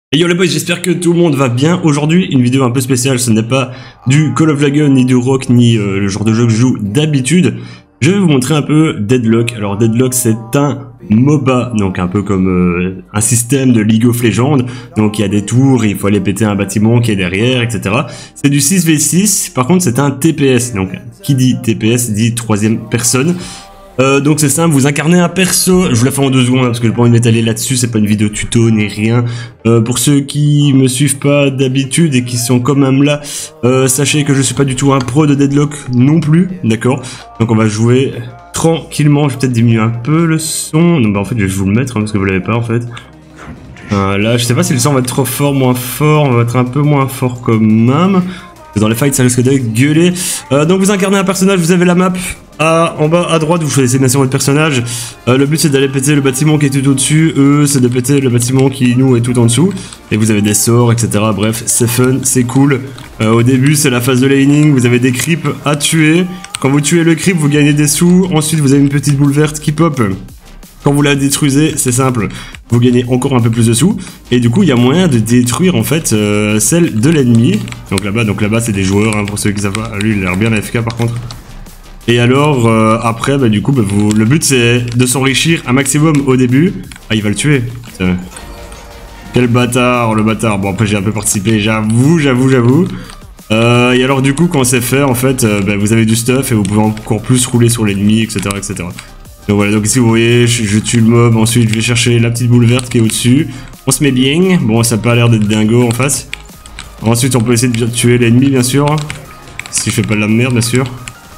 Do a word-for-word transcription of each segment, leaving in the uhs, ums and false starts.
Et yo les boys, j'espère que tout le monde va bien. Aujourd'hui, une vidéo un peu spéciale, ce n'est pas du Call of Dragon, ni du Rock, ni euh, le genre de jeu que je joue d'habitude. Je vais vous montrer un peu Deadlock. Alors Deadlock, c'est un MOBA, donc un peu comme euh, un système de League of Legends. Donc il y a des tours, il faut aller péter un bâtiment qui est derrière, et cetera. C'est du six v six, par contre c'est un T P S. Donc qui dit T P S dit troisième personne. Euh, donc c'est simple, vous incarnez un perso, je vous la fais en deux secondes hein, parce que j'ai pas envie de m'étaler là-dessus, c'est pas une vidéo tuto ni rien. Euh, pour ceux qui me suivent pas d'habitude et qui sont quand même là, euh, sachez que je suis pas du tout un pro de Deadlock non plus, d'accord. Donc on va jouer tranquillement, je vais peut-être diminuer un peu le son, non bah en fait je vais vous le mettre hein, parce que vous l'avez pas en fait. Euh, là je sais pas si le son va être trop fort, moins fort, on va être un peu moins fort quand même. Dans les fights ça risque de gueuler. Euh, donc vous incarnez un personnage, vous avez la map. Ah, en bas à droite, vous choisissez bien sûr votre personnage. Euh, le but c'est d'aller péter le bâtiment qui est tout au-dessus. Eux, c'est de péter le bâtiment qui nous est tout en dessous. Et vous avez des sorts, et cetera. Bref, c'est fun, c'est cool. Euh, au début, c'est la phase de laning. Vous avez des creeps à tuer. Quand vous tuez le creep, vous gagnez des sous. Ensuite, vous avez une petite boule verte qui pop. Quand vous la détruisez, c'est simple, vous gagnez encore un peu plus de sous. Et du coup, il y a moyen de détruire en fait euh, celle de l'ennemi. Donc là-bas, donc là-bas, c'est des joueurs hein, pour ceux qui savent pas. Lui, il a l'air bien A F K par contre. Et alors, euh, après, bah, du coup, bah, vous, le but c'est de s'enrichir un maximum au début. Ah, il va le tuer. Quel bâtard, le bâtard. Bon, après, j'ai un peu participé, j'avoue, j'avoue, j'avoue. Euh, et alors, du coup, quand c'est fait, en fait, euh, bah, vous avez du stuff et vous pouvez encore plus rouler sur l'ennemi, et cetera, et cetera. Donc voilà, donc ici, vous voyez, je, je tue le mob. Ensuite, je vais chercher la petite boule verte qui est au-dessus. On se met bien. Bon, ça n'a pas l'air d'être dingo en face. Ensuite, on peut essayer de tuer l'ennemi, bien sûr. Si je fais pas de la merde, bien sûr.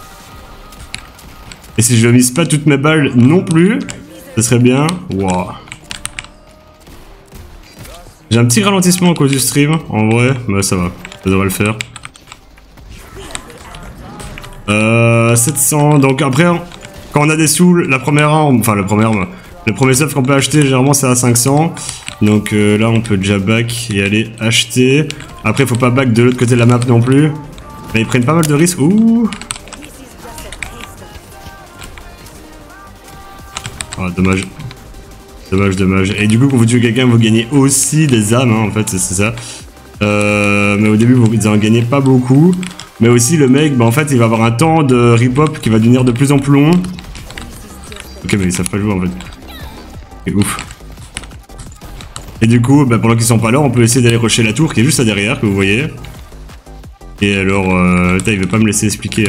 Et si je ne mise pas toutes mes balles non plus, ce serait bien. Wow. J'ai un petit ralentissement à cause du stream, en vrai, mais ça va, ça devrait le faire. Euh, sept cents, donc après, quand on a des sous, la première arme, enfin la première arme, le premier stuff qu'on peut acheter, généralement c'est à cinq cents. Donc euh, là, on peut déjà back et aller acheter. Après, il faut pas back de l'autre côté de la map non plus. Mais ils prennent pas mal de risques. Ouh. Ah, dommage. Dommage, dommage. Et du coup, quand vous tuez quelqu'un, vous gagnez aussi des âmes, hein, en fait, c'est ça. Euh, mais au début, vous en gagnez pas beaucoup. Mais aussi, le mec, bah, en fait, il va avoir un temps de rip-hop qui va devenir de plus en plus long. Ok, mais ils savent pas jouer, en fait. C'est ouf. Et du coup, bah, pendant qu'ils sont pas là, on peut essayer d'aller rusher la tour qui est juste là derrière, que vous voyez. Et alors, euh, il veut pas me laisser expliquer.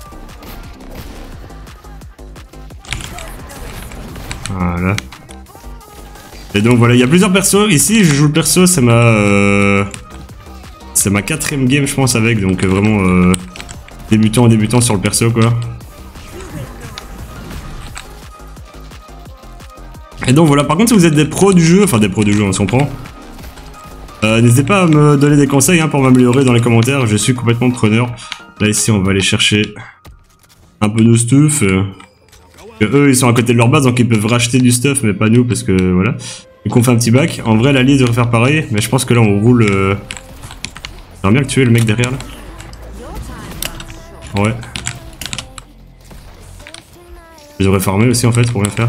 Voilà. Et donc voilà, il y a plusieurs persos. Ici, je joue le perso, c'est ma... Euh, c'est ma quatrième game, je pense, avec. Donc euh, vraiment, euh, débutant, débutant sur le perso, quoi. Et donc voilà, par contre, si vous êtes des pros du jeu, enfin des pros du jeu, on s'en prend. Euh, N'hésitez pas à me donner des conseils hein, pour m'améliorer dans les commentaires. Je suis complètement preneur. Là, ici, on va aller chercher un peu de stuff. Euh. Eux ils sont à côté de leur base donc ils peuvent racheter du stuff mais pas nous parce que voilà. Donc on fait un petit bac. En vrai l'allié devrait faire pareil mais je pense que là on roule. Euh... J'aimerais bien le tuer le mec derrière là. Ouais. Je devrais farmer aussi en fait pour rien faire.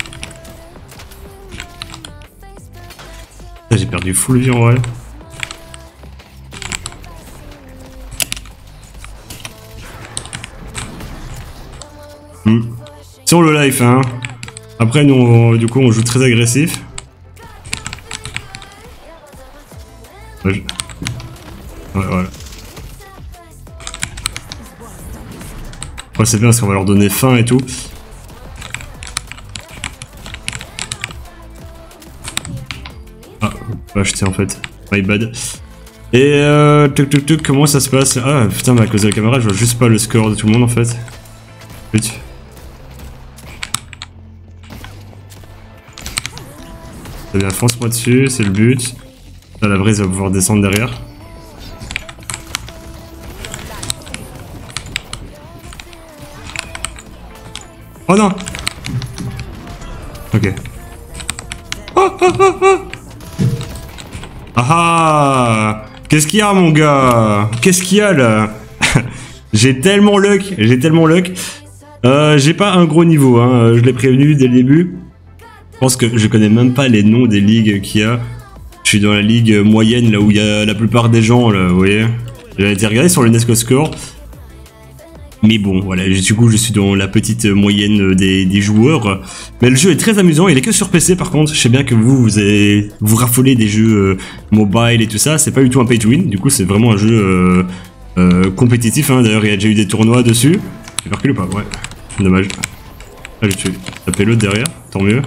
J'ai perdu full vie en vrai. Hmm. Sur le life hein. Après nous on, du coup on joue très agressif. Ouais, je... ouais voilà. Ouais c'est bien parce qu'on va leur donner faim et tout. Ah, on va acheter en fait. My bad. Et euh, tuc tuc tuc, comment ça se passe? Ah putain mais à cause de la caméra je vois juste pas le score de tout le monde en fait. Putain. C'est bien, fonce-moi dessus, c'est le but. Là, la brise va pouvoir descendre derrière. Oh non! Ok. Oh, oh, oh, oh. Ah ah! Qu'est-ce qu'il y a, mon gars? Qu'est-ce qu'il y a, là? J'ai tellement luck, j'ai tellement luck. Euh, j'ai pas un gros niveau, hein. Je l'ai prévenu dès le début. Je pense que je connais même pas les noms des ligues qu'il y a. Je suis dans la ligue moyenne, là où il y a la plupart des gens, là, vous voyez. J'avais été regardé sur le Nesco Score. Mais bon, voilà, du coup, je suis dans la petite moyenne des, des joueurs. Mais le jeu est très amusant, il est que sur P C par contre. Je sais bien que vous, vous, avez, vous raffolez des jeux euh, mobile et tout ça. C'est pas du tout un pay to win, du coup, c'est vraiment un jeu euh, euh, compétitif. Hein. D'ailleurs, il y a déjà eu des tournois dessus. J'ai pas reculé ou pas? Ouais, dommage. Ah, j'ai tué. Tapé l'autre derrière, tant mieux.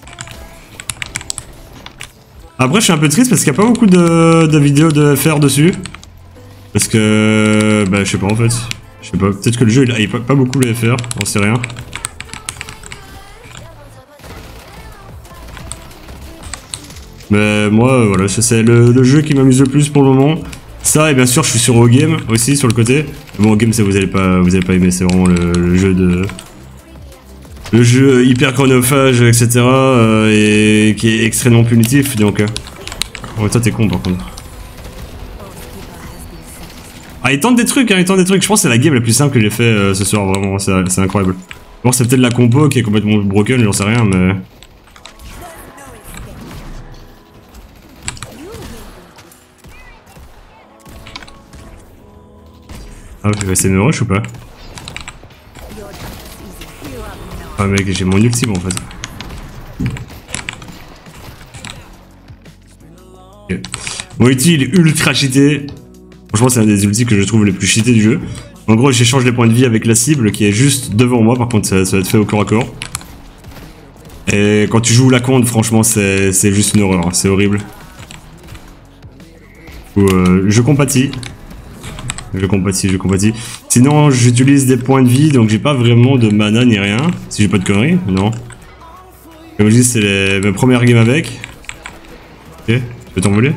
Après, je suis un peu triste parce qu'il n'y a pas beaucoup de, de vidéos de F R dessus. Parce que, bah, je sais pas en fait. Je sais pas, peut-être que le jeu il a pas, pas beaucoup le F R, on sait rien. Mais moi, voilà, c'est le, le jeu qui m'amuse le plus pour le moment. Ça, et bien sûr, je suis sur O-Game aussi, sur le côté. Bon, O-Game, ça vous allez pas, vous allez pas aimer, c'est vraiment le, le jeu de... Le jeu hyper chronophage, et cetera. Euh, et qui est extrêmement punitif, donc... Euh... Oh, toi, t'es con, par contre. Ah, il tente des trucs, hein, il tente des trucs. Je pense que c'est la game la plus simple que j'ai fait euh, ce soir, vraiment, c'est incroyable. Bon, c'est peut-être la compo qui est complètement broken, j'en sais rien, mais... Ah, je vais essayer de me rush ou pas? Ah, mec, j'ai mon ulti, bon, en fait. Okay. Mon ulti, il est ultra cheaté. Franchement, c'est un des ultis que je trouve les plus cheatés du jeu. En gros, j'échange les points de vie avec la cible qui est juste devant moi. Par contre, ça, ça va être fait au corps à corps. Et quand tu joues la compte, franchement, c'est juste une horreur. C'est horrible. Où, euh, je compatis. Je compatis, je compatis. Sinon, j'utilise des points de vie, donc j'ai pas vraiment de mana ni rien. Si j'ai pas de conneries, non. Comme je dis, c'est mes premières games avec. Ok, tu peux t'envoler?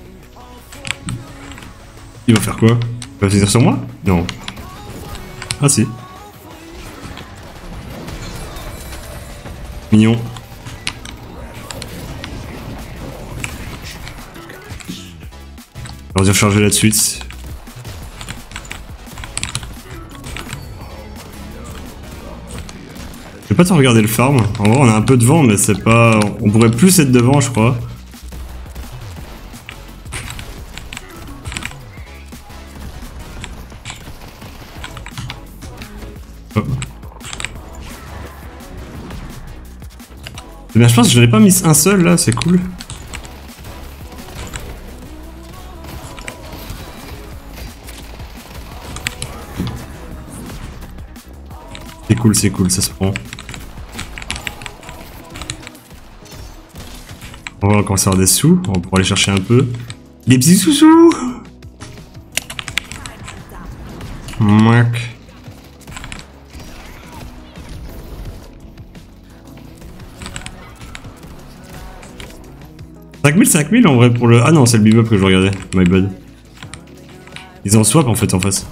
Il va faire quoi? Il va finir sur moi? Non. Ah si. Mignon. On va recharger là de suite. Je vais pas te regarder le farm. En vrai, on a un peu de vent, mais c'est pas... On pourrait plus être devant, je crois. Oh. Mais je pense que je n'en ai pas mis un seul là, c'est cool. C'est cool, c'est cool, ça se prend. On va commencer à avoir des sous, on va pouvoir aller chercher un peu. Des petits sous-sous. Mac. cinq mille, cinq mille en vrai pour le... Ah non, c'est le bebop que je regardais, my bad. Ils en swap en fait en face.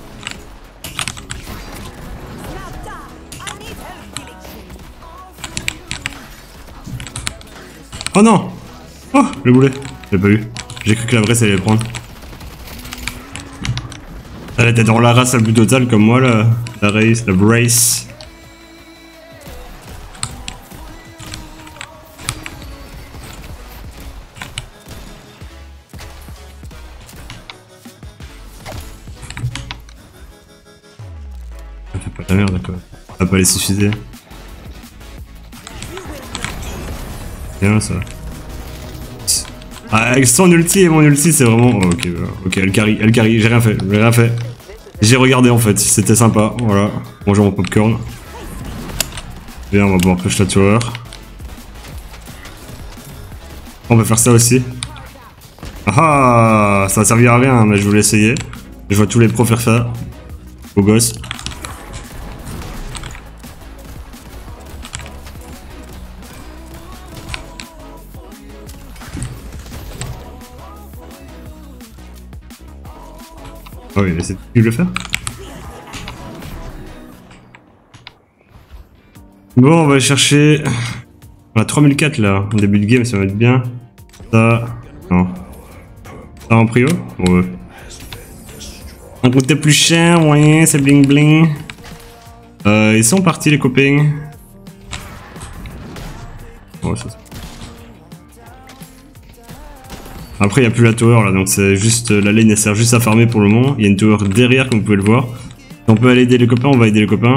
Oh non! Oh, le boulet. Je l'ai pas eu. J'ai cru que la vraie, ça allait le prendre. Elle était dans la race à but total comme moi là. La race, la brace. Fais pas la merde quoi. Ça va pas les suffiser. Bien ça. Ah, avec son ulti et mon ulti, c'est vraiment... Oh, ok, ok, elle carry, elle carry, j'ai rien fait, j'ai rien fait. J'ai regardé en fait, c'était sympa, voilà. Bonjour mon popcorn. Bien, on va pouvoir push la tower. On va faire ça aussi. Ah, ça va servir à rien, mais je voulais essayer. Je vois tous les pros faire ça. Beau gosse. Oh oui, mais c'est tu le faire. Bon, on va chercher... On a trois mille quatre là, en début de game, ça va être bien. Ça... Non. Ça en prio? Ouais. Un côté plus cher, ouais, c'est bling bling. Euh, ils sont partis les copains. Oh, ça... Après il n'y a plus la tower là, donc c'est juste la lane elle sert juste à farmer pour le moment. Il y a une tower derrière comme vous pouvez le voir. Si on peut aller aider les copains, on va aider les copains.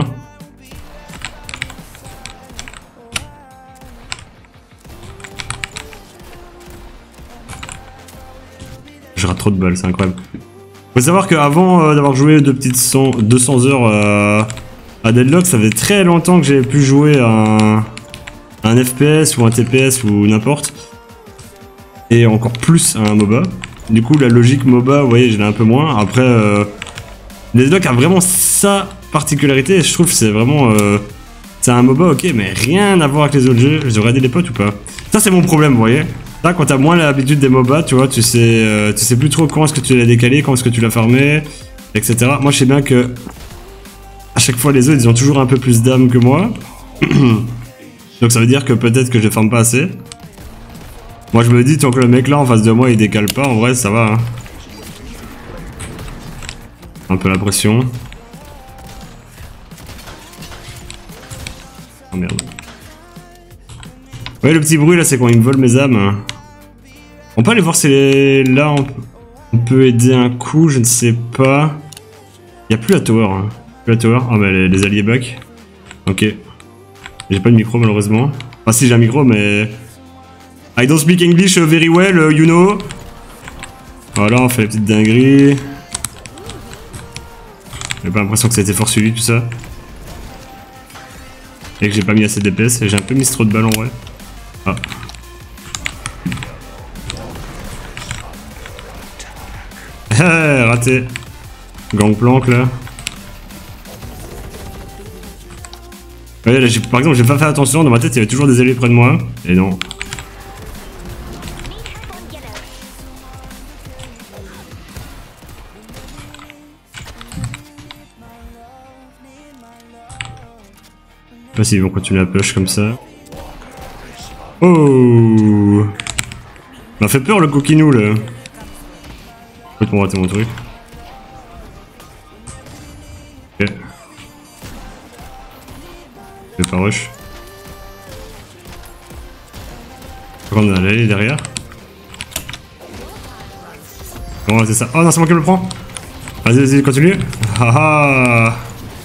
Je rate trop de balles, c'est incroyable. Faut savoir qu'avant euh, d'avoir joué de petites deux cents heures euh, à Deadlock, ça fait très longtemps que j'avais pu jouer à un, un F P S ou un T P S ou n'importe. Et encore plus à un MOBA. Du coup, la logique MOBA, vous voyez, je l'ai un peu moins. Après, euh, Deadlock a vraiment sa particularité. Et je trouve que c'est vraiment... Euh, c'est un MOBA, ok, mais rien à voir avec les autres jeux. Je devrais aider les potes ou pas? Ça, c'est mon problème, vous voyez. Là, quand t'as moins l'habitude des MOBA, tu vois, tu sais, euh, tu sais plus trop quand est-ce que tu l'as décalé, quand est-ce que tu l'as farmé, et cetera. Moi, je sais bien que à chaque fois, les autres, ils ont toujours un peu plus d'âme que moi. Donc, ça veut dire que peut-être que je farme pas assez. Moi, je me dis, tant que le mec là en face de moi, il décale pas, en vrai, ça va. Hein. Un peu la pression. Oh merde. Ouais, le petit bruit là, c'est quand il me vole mes âmes. On peut aller voir si les... là on... on peut aider un coup, je ne sais pas. Il n'y a plus la tower. Hein. Plus la tower. Ah, bah les, les alliés back. Ok. J'ai pas de micro malheureusement. Enfin, si j'ai un micro, mais. I don't speak English very well, you know. Voilà, on fait la petite dinguerie. J'ai pas l'impression que ça a été fort suivi tout ça. Et que j'ai pas mis assez d'D P S et j'ai un peu mis trop de balles en vrai. Ah. Ah, raté. Gangplank là. Ouais, là par exemple, j'ai pas fait attention, dans ma tête il y avait toujours des alliés près de moi. Et non. Je sais pas s'ils vont continuer à push comme ça. Oh, m'a fait peur le coquinou là. Peut-être rater mon truc. Ok. Je vais pas rush. Je vais prendre l'allée derrière. Bon, c'est ça. Oh non, c'est moi qui me le prends. Vas-y, vas-y, continue. Haha.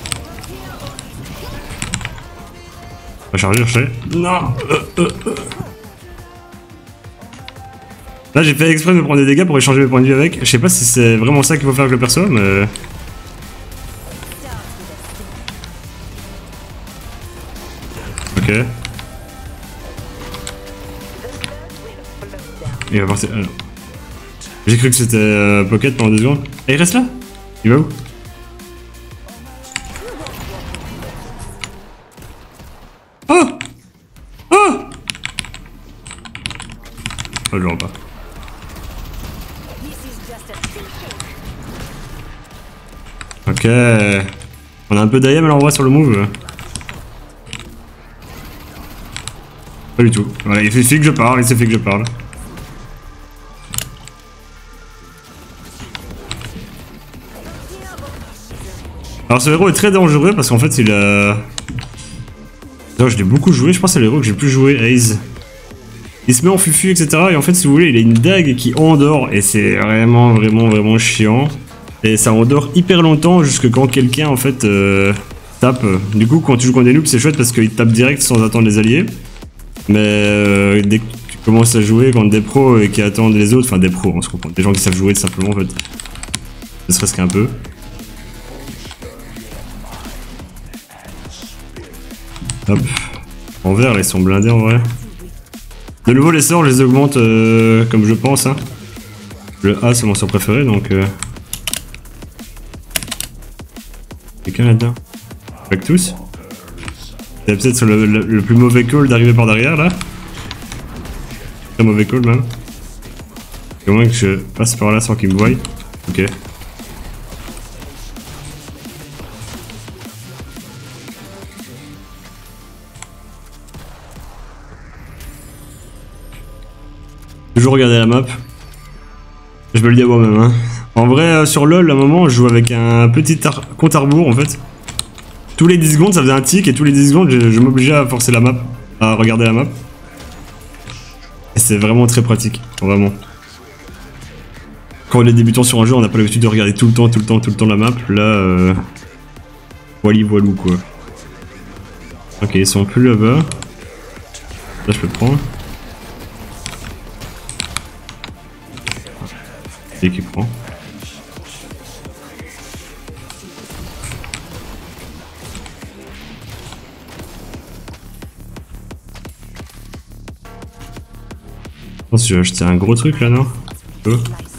On va charger, charger. Non. Euh, euh, euh. Là, j'ai fait exprès de me prendre des dégâts pour échanger mes points de vie avec. Je sais pas si c'est vraiment ça qu'il faut faire avec le perso, mais. Ok. Il va partir. Alors. J'ai cru que c'était euh, Pocket pendant deux secondes. Et il reste là? Il va où? Oh! Oh! Oh, je le rends pas. Ok. On a un peu d'A M alors on voit sur le move. Pas du tout. Voilà, il suffit que je parle, il suffit que je parle. Alors ce héros est très dangereux parce qu'en fait il a... Non, je l'ai beaucoup joué, je pense que c'est le héros que j'ai plus joué, Haze. Il se met en fufu, et cetera. Et en fait, si vous voulez, il a une dague qui endort. Et c'est vraiment, vraiment, vraiment chiant. Et ça endort hyper longtemps jusque quand quelqu'un, en fait, euh, tape. Du coup, quand tu joues contre des noobs, c'est chouette parce qu'il tape direct sans attendre les alliés. Mais euh, dès que tu commences à jouer contre des pros et qui attendent les autres, enfin des pros, on se comprend. Des gens qui savent jouer tout simplement, en fait. Ne serait-ce qu'un peu. Hop. En vert, là, ils sont blindés en vrai. De nouveau, les sorts, je les augmente euh, comme je pense. Hein. Le A, c'est mon sort préféré, donc... Euh... Quelqu'un là-dedans? Avec tous? C'est peut-être sur le, le, le plus mauvais call d'arriver par derrière, là. Très mauvais call, même. Il y a moins que je passe par là sans qu'il me voie. Ok. Toujours regarder la map. Je me le dis à moi-même. Hein. En vrai, euh, sur LoL, à un moment, je joue avec un petit compte à rebours en fait. Tous les dix secondes, ça faisait un tic et tous les dix secondes, je, je m'obligeais à forcer la map, à regarder la map. Et c'est vraiment très pratique, vraiment. quand on est débutant sur un jeu, on n'a pas l'habitude de regarder tout le temps, tout le temps, tout le temps la map. Là, euh... voili voilou quoi. Ok, ils sont plus là-bas. Là, je peux prendre. Et qui prend. Je pense que je vais acheter un gros truc là, non? Oh.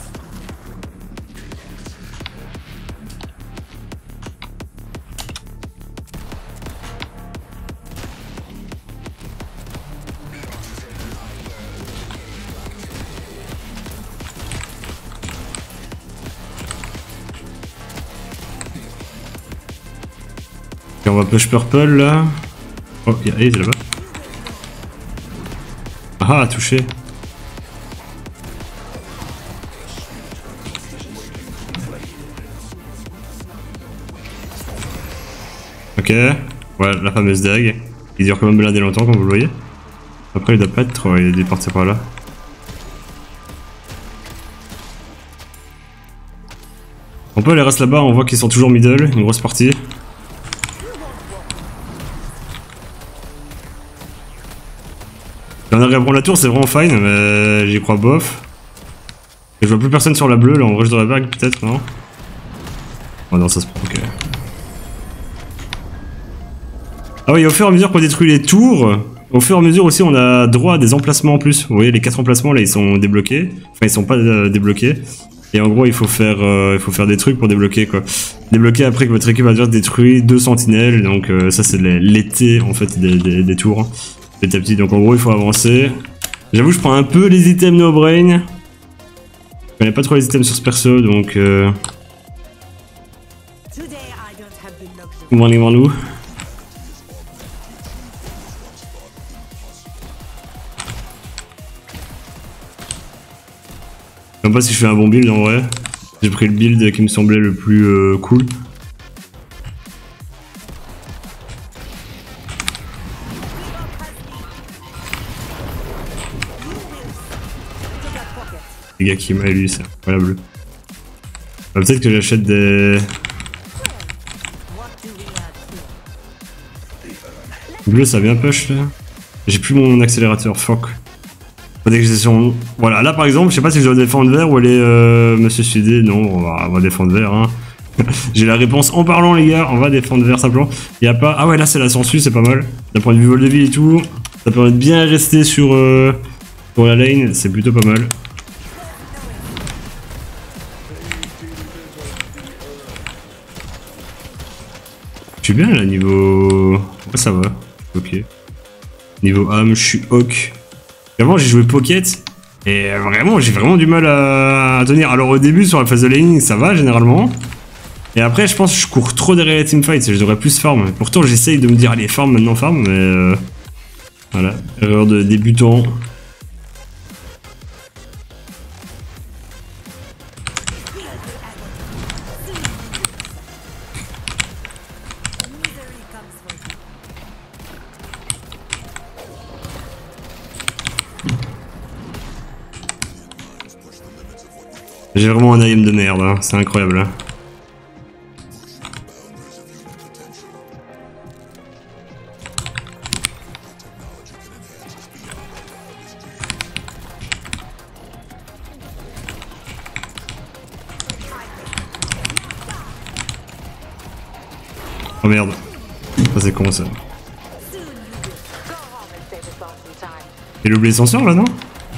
On va push purple là. Oh, il y a Ace là-bas. Ah, touché. Ok, voilà la fameuse dague. Il dure quand même blindé longtemps comme vous le voyez. Après il doit pas être, ouais, il est parti par là. On peut aller rester là-bas, on voit qu'ils sont toujours middle, une grosse partie. On arrive à prendre la tour, c'est vraiment fine, mais j'y crois bof. Et je vois plus personne sur la bleue, là en vrai je devrais back peut-être, non? Oh non, ça se prend, ok. Ah oui, au fur et à mesure qu'on détruit les tours, au fur et à mesure aussi on a droit à des emplacements en plus. Vous voyez les quatre emplacements là ils sont débloqués, enfin ils sont pas euh, débloqués. Et en gros il faut faire euh, il faut faire des trucs pour débloquer quoi. Débloquer après que votre équipe a déjà détruit deux sentinelles, donc euh, ça c'est l'été en fait des, des, des tours. Petit à petit, donc en gros il faut avancer. J'avoue je prends un peu les items no brain. Je connais pas trop les items sur ce perso donc euh... Demandez-moi-nous. Je sais pas si je fais un bon build en vrai. J'ai pris le build qui me semblait le plus euh, cool. Les gars qui m'a lui, c'est incroyable. Bah, peut-être que j'achète des... Bleu ça vient push là. J'ai plus mon accélérateur, fuck. Dès que j'étais sur... Voilà, là par exemple, je sais pas si je dois défendre vert ou aller euh, Monsieur Sudé. Non, on va, on va défendre vert. Hein. J'ai la réponse en parlant, les gars. On va défendre vert simplement. Il y a pas. Ah ouais, là c'est la sensu, c'est pas mal. D'un point de vue vol de vie et tout, ça permet de bien rester sur, euh, sur la lane. C'est plutôt pas mal. Je suis bien là niveau. Ouais, ça va. Ok. Niveau âme, je suis Hawk. Avant j'ai joué Pocket et vraiment j'ai vraiment du mal à, à tenir. Alors au début sur la phase de laning ça va généralement. Et après je pense que je cours trop derrière les teamfights et je devrais plus farm. Pourtant j'essaye de me dire allez farm maintenant farm mais euh, voilà, erreur de débutant. J'ai vraiment un aim de merde, hein. C'est incroyable. Hein. Oh merde. Ça c'est con ça. Il a oublié son sort là non?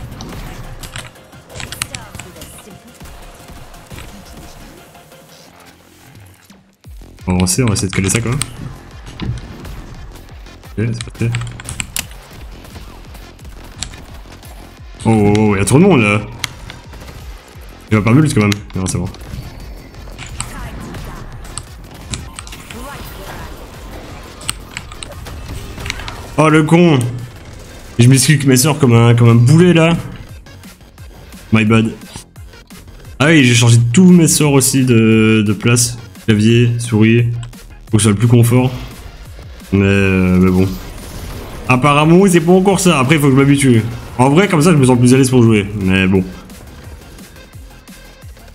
On va avancer, on va essayer de coller ça quand même. Ok, c'est parti. Oh, oh, oh, il y a trop de monde là. Il va pas bulle quand même. Non, c'est bon. Oh le con. Je m'excuse mes sorts comme un, comme un boulet là. My bad. Ah oui, j'ai changé tous mes sorts aussi de, de place. Clavier, souris, faut que ce soit le plus confort. Mais, euh, mais bon. Apparemment, c'est pas encore ça. Après, il faut que je m'habitue. En vrai, comme ça, je me sens plus à l'aise pour jouer. Mais bon.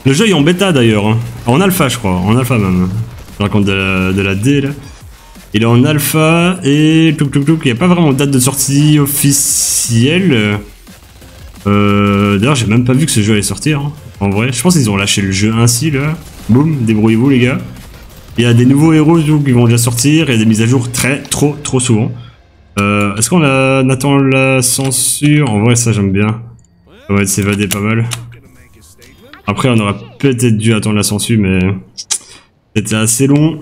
Le jeu est en bêta d'ailleurs, hein. En alpha je crois, en alpha même. Je raconte de la, de la D là. Il est en alpha et tout tout tout. Il n'y a pas vraiment de date de sortie officielle. Euh, D'ailleurs j'ai même pas vu que ce jeu allait sortir. Hein. En vrai, je pense qu'ils ont lâché le jeu ainsi là. Boum, débrouillez-vous les gars. Il y a des nouveaux héros qui vont déjà sortir. Il y a des mises à jour très trop trop souvent. Euh, Est-ce qu'on a... attend la censure? En vrai ça j'aime bien. On va s'évader pas mal. Après on aurait peut-être dû attendre la censure mais c'était assez long.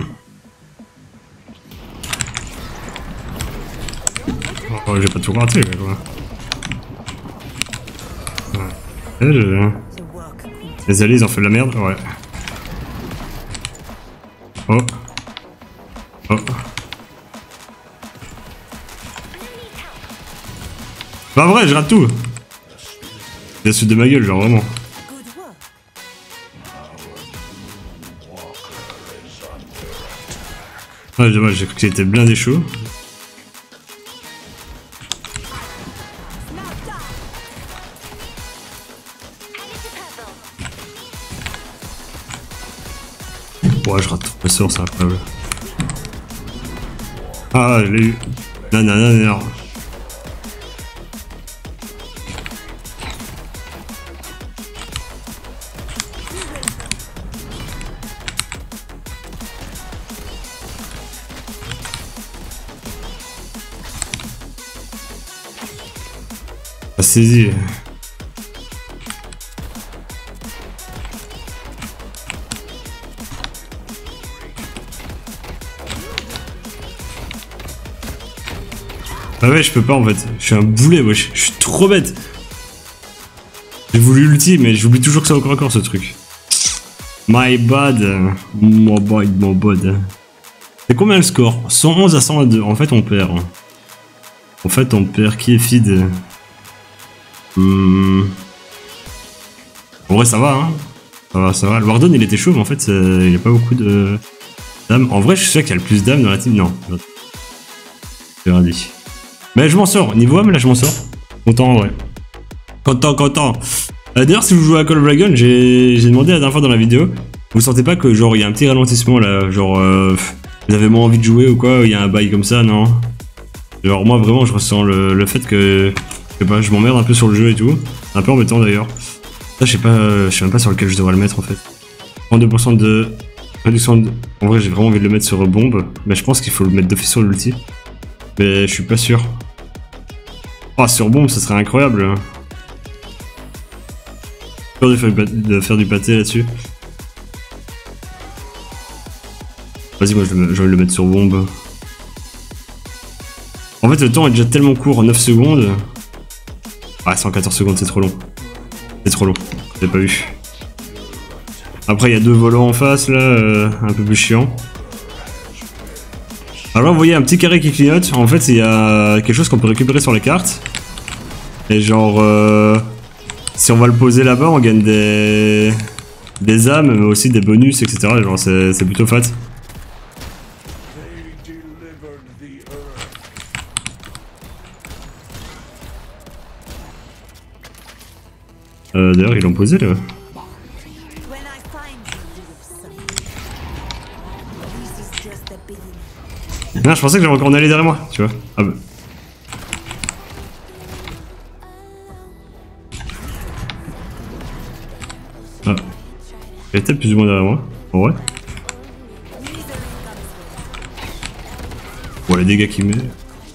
Oh, j'ai pas tout raté là quoi. Ouais, je... Les alliés ils ont fait de la merde, ouais. Oh. Oh. Pas vrai, je rate tout. Il a su de ma gueule, genre vraiment. Ah, dommage, j'ai cru qu'il était blindé chaud. Ouais, je rate tout le sort, c'est incroyable. Ah, je l'ai eu. Non, non, non, non. Ah, saisi. Ah ouais, je peux pas en fait. Je suis un boulet, wesh. Je suis trop bête. J'ai voulu l'ulti, mais j'oublie toujours que c'est encore encore ce truc. My bad. My bad, my bad. C'est combien le score? cent onze à cent vingt-deux. En fait, on perd. En fait, on perd. Qui est feed? Hmm. En vrai, ça va, hein. Ça va, ça va. Le Warden, il était chaud, mais en fait, il n'y a pas beaucoup de d'âme. En vrai, je suis sûr qu'il y a le plus d'âme dans la team. Non. C'est rien dit. Mais je m'en sors, niveau âme là je m'en sors. Content en vrai. Content, content. Euh, D'ailleurs si vous jouez à Call of Dragon, j'ai demandé la dernière fois dans la vidéo, vous sentez pas que genre il y a un petit ralentissement là, genre euh, vous avez moins envie de jouer ou quoi, il y a un bail comme ça, non? Genre moi vraiment je ressens le, le fait que, je sais pas, je m'emmerde un peu sur le jeu et tout, un peu embêtant d'ailleurs. Ça je sais pas, je sais même pas sur lequel je devrais le mettre en fait. trente-deux pour cent de réduction de... En vrai j'ai vraiment envie de le mettre sur bombe, mais je pense qu'il faut le mettre d'office sur l'ulti. Mais je suis pas sûr. Oh, sur bombe, ça serait incroyable. Peur de faire, de faire du pâté là-dessus. Vas-y, moi je vais le mettre sur bombe. En fait, le temps est déjà tellement court, neuf secondes. Ah, cent quatorze secondes, c'est trop long. C'est trop long, j'ai pas vu. Après, il y a deux volants en face là, euh, un peu plus chiant. Alors là, vous voyez un petit carré qui clignote. En fait, il y a quelque chose qu'on peut récupérer sur les cartes. Et genre, euh, si on va le poser là-bas, on gagne des des âmes, mais aussi des bonus, et cetera. Genre, c'est plutôt fat. Euh, D'ailleurs, ils l'ont posé là. Non, je pensais que j'avais encore en aller derrière moi, tu vois. Ah bah. Ah. Il était plus ou moins derrière moi, en vrai. Bon, les dégâts qu'il met. C'est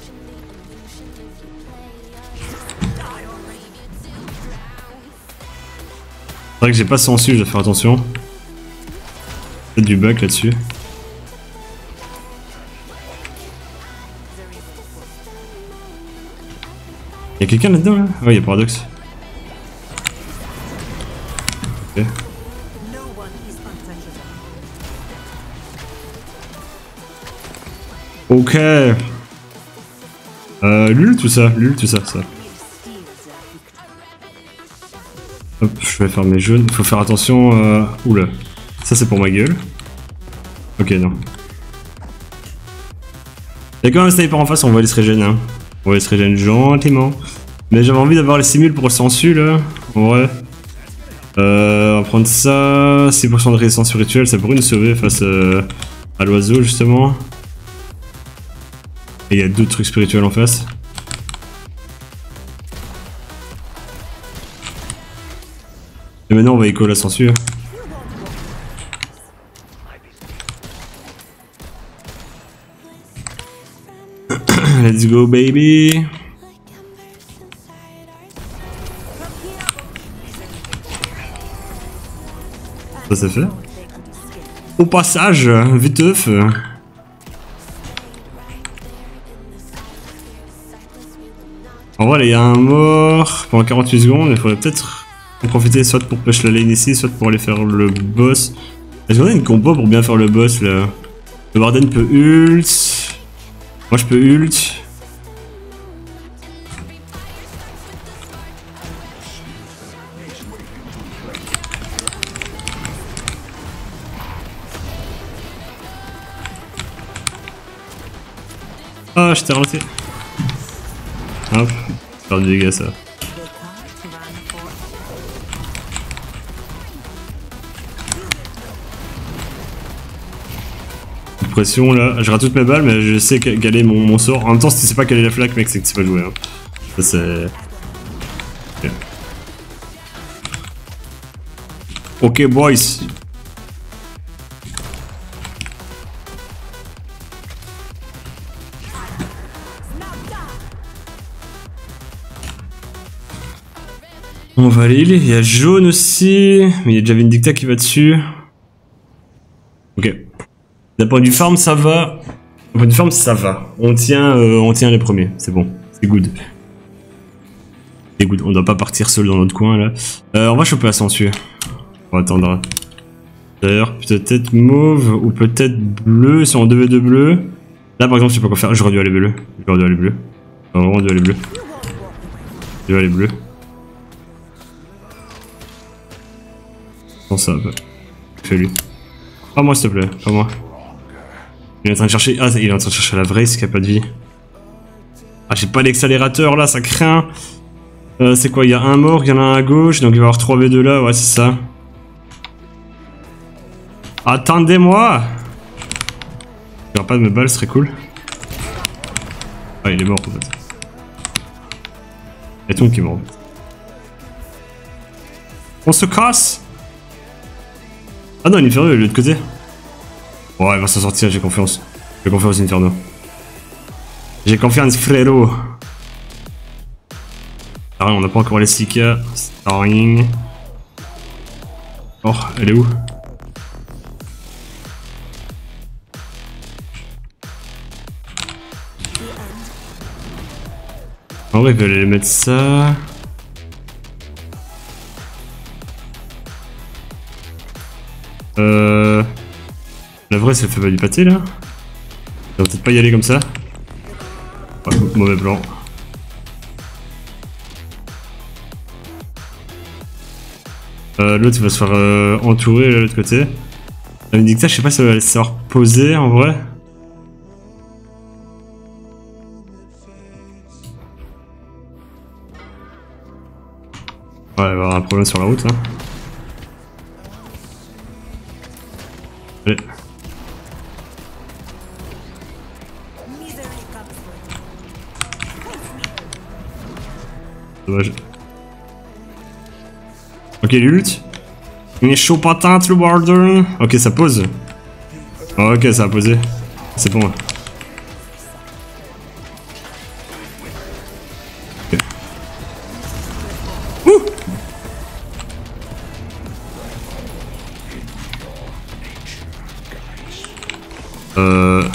vrai que j'ai pas sensu, je dois faire attention. Peut-être du bug là-dessus. Y'a quelqu'un là-dedans là? Ouais, y'a Paradox. Ok. Ok. Euh, Lul, tout ça, Lul, tout ça, ça. Hop, je vais faire mes jaunes. Faut faire attention. Euh... Oula. Ça, c'est pour ma gueule. Ok, non. Y'a quand même un sniper en face, on va aller se régénérer. Hein. On va aller se régénérer gentiment. Mais j'avais envie d'avoir les simules pour le sensu là. En vrai. Euh, on va prendre ça. six pour cent de résistance spirituelle, ça pourrait nous sauver face euh, à l'oiseau justement. Et il y a d'autres trucs spirituels en face. Et maintenant on va éco la censure. Let's go baby. Ça c'est fait. Au passage, viteuf. En vrai, il y a un mort pendant quarante-huit secondes. Il faudrait peut-être en profiter soit pour push la lane ici, soit pour aller faire le boss. Est-ce qu'on a une compo pour bien faire le boss là? Le Warden peut ult. Moi je peux ult. Ah, je t'ai raté. Hop, faire du dégât ça. Pression là, je rate toutes mes balles, mais je sais quel est mon, mon sort. En même temps, si tu sais pas quelle est la flaque, mec, c'est que tu sais pas jouer. Hein. Ça c'est. Ok, okay, boys. On va aller, il y a jaune aussi, mais il y a déjà Vindicta qui va dessus. Ok. D'un point de vue farm, ça va. D'un point de vue farm, ça va. On tient, euh, on tient les premiers, c'est bon, c'est good. C'est good, on doit pas partir seul dans notre coin là. Euh, on va choper la censure. On va attendre. D'ailleurs, peut-être mauve ou peut-être bleu si on devait de bleu. Là par exemple, je sais pas quoi faire, j'aurais dû aller bleu. J'aurais dû aller bleu. J'aurais vraiment dû aller bleu. Je vais aller bleu. Ça va. Fais-lui. Pas moi s'il te plaît, pas moi. Il est en train de chercher. Ah, il est en train de chercher la vraie, ce qui a pas de vie. Ah, j'ai pas l'accélérateur là, ça craint. Euh, c'est quoi? Il y a un mort, il y en a un à gauche, donc il va y avoir trois v deux là, ouais, c'est ça. Attendez-moi! Il y aura pas de mes balles, ce serait cool. Ah, il est mort en fait. Il y a tout qui est mort en fait. On se casse! Ah non, l'Inferno est de l'autre côté. Ouais, il va s'en sortir, j'ai confiance. J'ai confiance, Inferno. J'ai confiance, frérot. Ah, on n'a pas encore les Sika. Starring. Oh, elle est où? En vrai, il va aller mettre ça. Euh... La vraie, ça fait pas du pâté là. Ça va peut-être pas y aller comme ça. Ouais, mauvais plan. Euh, l'autre il va se faire euh, entourer de l'autre côté. La Vindicta, je sais pas si elle va savoir poser en vrai. Ouais, il va y avoir un problème sur la route là. Allez. Dommage. Ok, l'ult. Il est chaud patate le Warden. Ok, ça pose. Oh, ok, ça a posé. C'est bon. Ok. Ouh. Euh...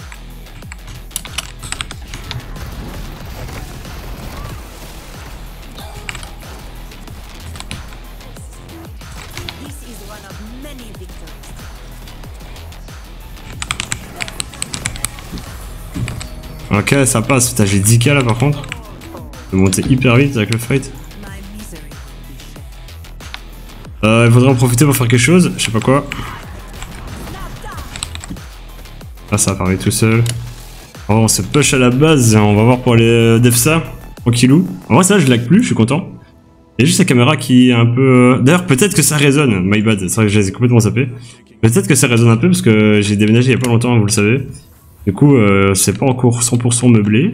Ok, ça passe. Putain, j'ai dix K là par contre. Je vais monter hyper vite avec le fight. Euh, il faudrait en profiter pour faire quelque chose. Je sais pas quoi. Ah, ça va parler tout seul. Oh, on se push à la base. On va voir pour aller def ça. Tranquillou. En vrai, ça, je lag plus. Je suis content. Il y a juste la caméra qui est un peu... D'ailleurs, peut-être que ça résonne. My bad, c'est vrai que je les ai complètement zappés. Peut-être que ça résonne un peu parce que j'ai déménagé il y a pas longtemps, vous le savez. Du coup, euh, c'est pas encore cent pour cent meublé.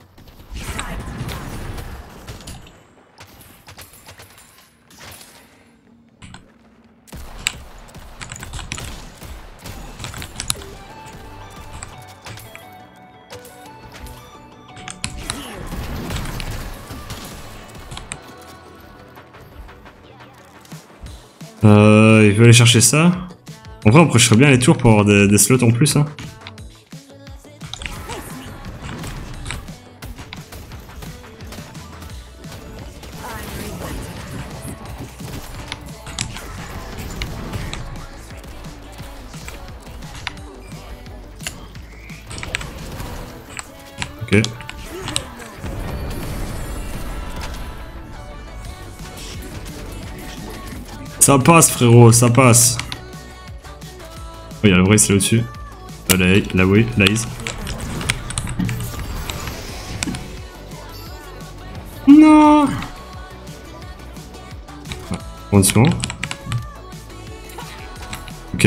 Euh, il veut aller chercher ça. En vrai, on prêcherait bien les tours pour avoir des, des slots en plus. Hein. Ok. Ça passe, frérot, ça passe. Oh, il y a le vrai, c'est là-dessus. Euh, la, la way, la is. Non. Ah, bon, doucement. Ok.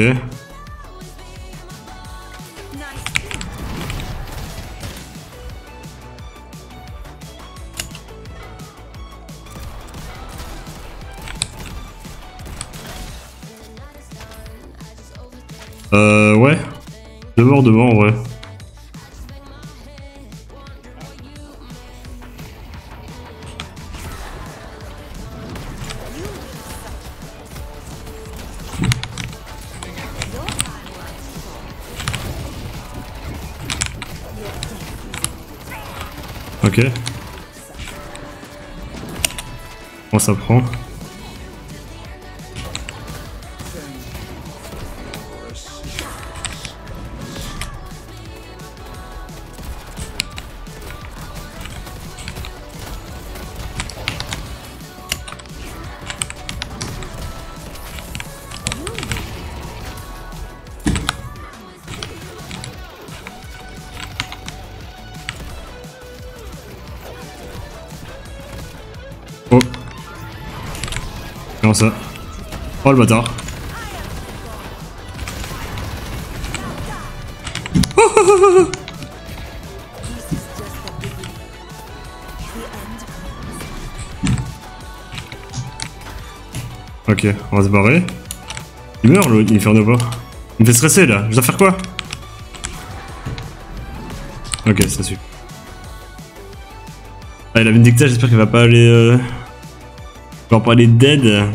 Euh, ouais. Devant, devant, ouais. Ok. Bon, ça prend. Oh. Comment ça? Oh le bâtard. Oh, oh, oh, oh. Ok, on va se barrer. Il meurt l'autre, Inferno pas. Il me fait stresser là, je dois faire quoi? Ok, ça suit. Ah, il a Vindicta, j'espère qu'il va pas aller... Euh... Il va pas aller dead.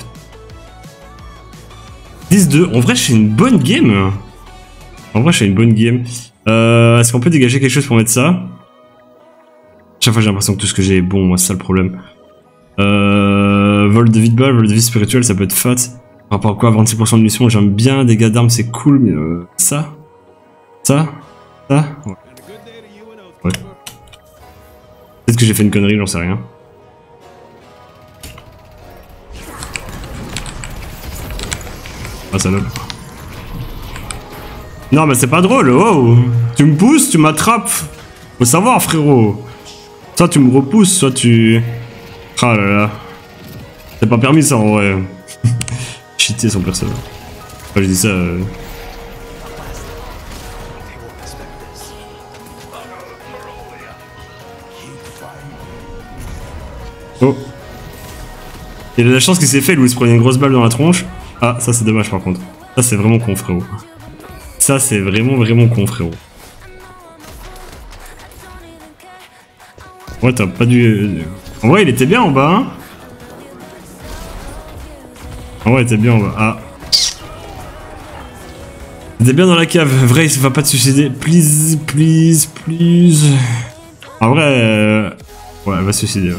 dix deux, en vrai je fais une bonne game. En vrai je fais une bonne game. Euh, Est-ce qu'on peut dégager quelque chose pour mettre ça? Chaque fois j'ai l'impression que tout ce que j'ai est bon, moi c'est ça le problème. Euh, vol de vie de balle, vol de vie spirituelle, ça peut être fat. Par rapport à quoi, vingt-six pour cent de mission, j'aime bien, dégâts d'armes c'est cool, mais euh, ça? Ça? Ça? Ouais. Ouais. Peut-être que j'ai fait une connerie, j'en sais rien. Ah, salope. Non, mais c'est pas drôle, oh! Tu me pousses, tu m'attrapes! Faut savoir, frérot! Soit tu me repousses, soit tu... Ah là là. C'est pas permis ça en vrai. Cheater son personnage. Enfin, je dis ça... Euh... Oh. Il a de la chance qu'il s'est fait, Louis se prenait une grosse balle dans la tronche. Ah, ça c'est dommage par contre. Ça c'est vraiment con, frérot. Ça c'est vraiment vraiment con, frérot. Ouais, t'as pas dû... En vrai, il était bien en bas, hein. En vrai, il était bien en bas. Ah. Il était bien dans la cave. Vrai, il va pas te suicider. Please, please, please. En vrai... Euh... Ouais, elle va se suicider, ouais.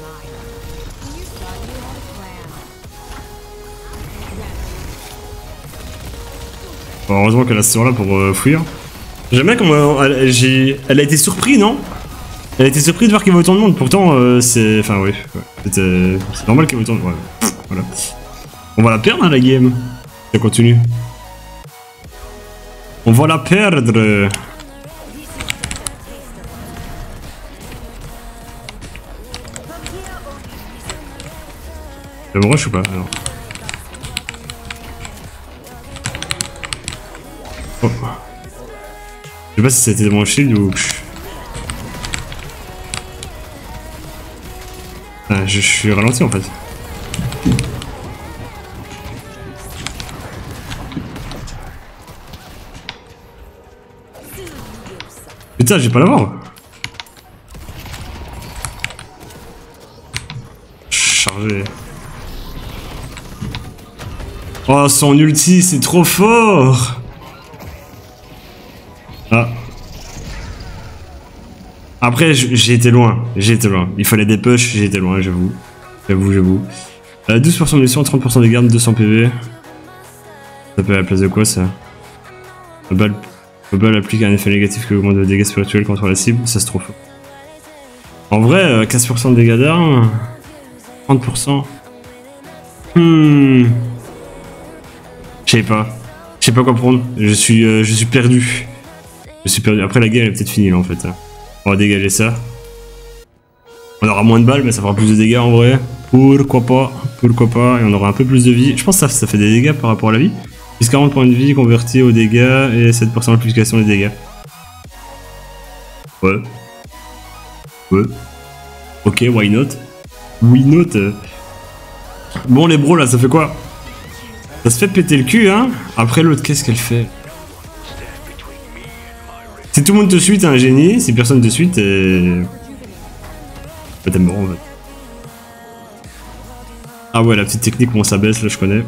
Bon, heureusement qu'elle a ce là pour euh, fuir. J'aime bien comment elle, j'ai... elle a été surprise, non? Elle a été surprise de voir qu'il y avait autant de monde. Pourtant, euh, c'est... Enfin, oui. Ouais. C'était... C'est normal qu'il y ait autant de... Ouais. Voilà. On va la perdre, hein, la game. Ça continue. On va la perdre. Ça me rush ou pas? Alors. Oh. Je sais pas si c'était mon shield ou... Ah, je, je suis ralenti en fait. Putain, j'ai pas la voir. Chargé. Oh, son ulti, c'est trop fort. Ah. Après, j'ai été loin. J'ai été loin. Il fallait des push, j'ai été loin, j'avoue. J'avoue, j'avoue. Euh, douze pour cent de munitions, trente pour cent de garde, deux cents P V. Ça peut à la place de quoi ça? Le balle, le balle applique un effet négatif qui augmente le dégâts spirituels contre la cible, ça se trouve. En vrai, quinze pour cent de dégâts d'armes. trente pour cent. Hmm. Je sais pas. Je sais pas quoi prendre. Je suis, euh, je suis perdu. Je suis perdu. Après la game elle est peut-être finie là en fait. On va dégager ça. On aura moins de balles mais ça fera plus de dégâts en vrai. Pourquoi pas. Pourquoi pas. Et on aura un peu plus de vie. Je pense que ça, ça fait des dégâts par rapport à la vie. Plus quarante points de vie convertis aux dégâts et sept pour cent d'amplification des dégâts. Ouais. Ouais. Ok, why not? Why not? Bon les bros là, ça fait quoi? Ça se fait péter le cul hein. Après l'autre, qu'est-ce qu'elle fait? Si tout le monde te suit, t'es un génie. Si personne te suit, t'es... Bah, t'es mort en fait. Ah ouais, la petite technique où on s'abaisse, là je connais.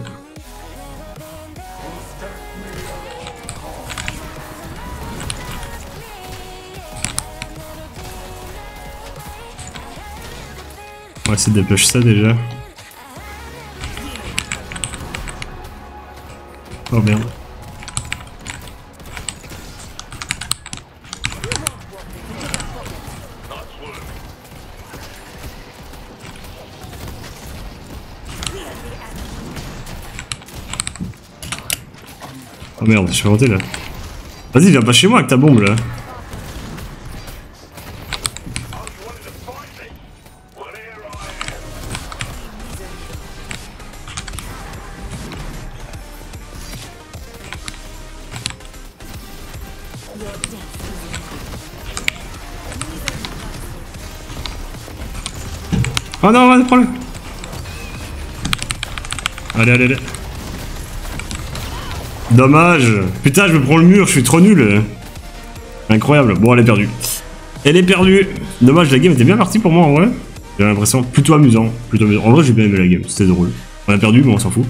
On va essayer de dépêcher ça déjà. Oh merde. Oh merde, je suis monté là. Vas-y, viens pas chez moi avec ta bombe là. Oh non, vas-y, prends-le. Allez, allez, allez. Dommage. Putain, je me prends le mur, je suis trop nul. Incroyable. Bon, elle est perdue. Elle est perdue. Dommage, la game était bien partie pour moi en vrai. J'ai l'impression plutôt amusant. Plutôt amusant. En vrai, j'ai bien aimé la game, c'était drôle. On a perdu, mais on s'en fout.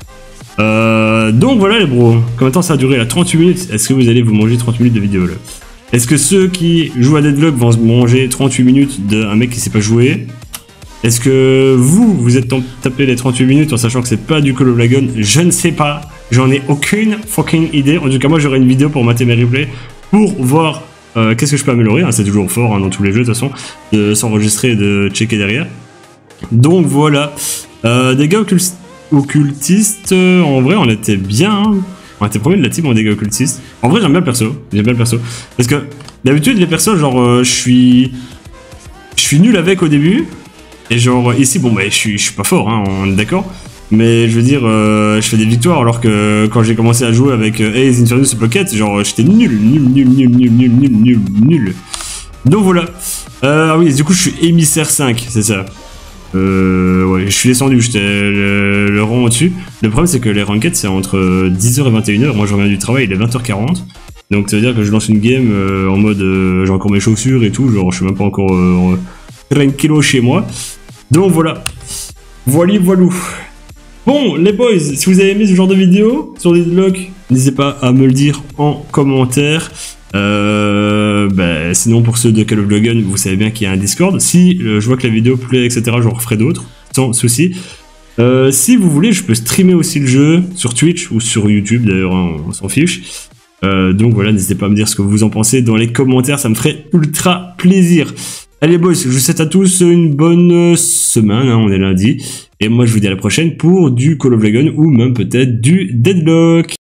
Euh, donc voilà les bros. Combien de temps ça a duré là? trente-huit minutes. Est-ce que vous allez vous manger trente minutes de vidéo là? Est-ce que ceux qui jouent à Deadlock vont se manger trente-huit minutes d'un mec qui sait pas jouer? Est-ce que vous, vous êtes tapé les trente-huit minutes en sachant que c'est pas du Call of Dragon? Je ne sais pas. J'en ai aucune fucking idée. En tout cas, moi, j'aurai une vidéo pour mater mes replays pour voir euh, qu'est-ce que je peux améliorer. Hein, c'est toujours fort hein, dans tous les jeux, de toute façon, de s'enregistrer et de checker derrière. Donc voilà. Euh, dégâts occult occultistes, euh, en vrai, on était bien. Hein. On était premier de la team en dégâts occultistes. En vrai, j'aime bien le perso. J'aime bien le perso. Parce que d'habitude, les persos, genre, euh, je suis. Je suis nul avec au début. Et genre, ici, bon, bah, je suis, je suis pas fort, hein, on est d'accord. Mais je veux dire, euh, je fais des victoires alors que quand j'ai commencé à jouer avec euh, Ace Infernus Pocket, genre, j'étais nul, nul, nul, nul, nul, nul, nul, nul, nul. Donc voilà. Euh, ah oui, du coup, je suis émissaire cinq, c'est ça. Euh, ouais, je suis descendu, j'étais le, le rang au-dessus. Le problème, c'est que les ranked, c'est entre dix heures et vingt et une heures. Moi, je reviens du travail, il est vingt heures quarante. Donc, ça veut dire que je lance une game euh, en mode, euh, j'ai encore mes chaussures et tout, genre, je suis même pas encore euh, tranquillo chez moi. Donc voilà. Voilà, voilou. Bon, les boys, si vous avez aimé ce genre de vidéo sur Deadlock, n'hésitez pas à me le dire en commentaire. Euh, bah, sinon, pour ceux de Call of Dragon, vous savez bien qu'il y a un Discord. Si euh, je vois que la vidéo plaît, et cetera, je referai d'autres, sans souci. Euh, si vous voulez, je peux streamer aussi le jeu sur Twitch ou sur YouTube, d'ailleurs, hein, on s'en fiche. Euh, donc voilà, n'hésitez pas à me dire ce que vous en pensez dans les commentaires, ça me ferait ultra plaisir. Allez boys, je vous souhaite à tous une bonne semaine, hein, on est lundi. Et moi je vous dis à la prochaine pour du Call of Dragon ou même peut-être du Deadlock.